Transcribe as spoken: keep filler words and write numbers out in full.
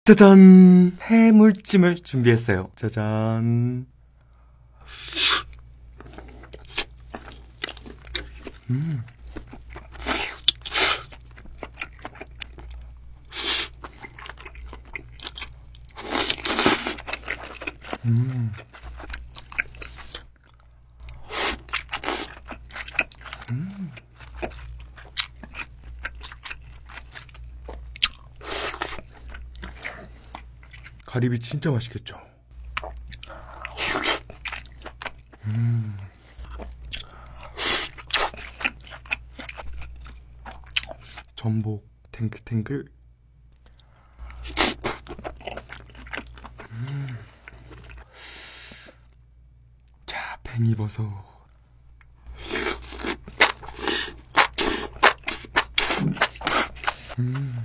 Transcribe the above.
짜잔! 해물찜을 준비했어요. 짜잔. 음. 음. 음. 가리비 진짜 맛있겠죠? 음. 전복 탱글탱글. 음. 자, 팽이버섯. 음.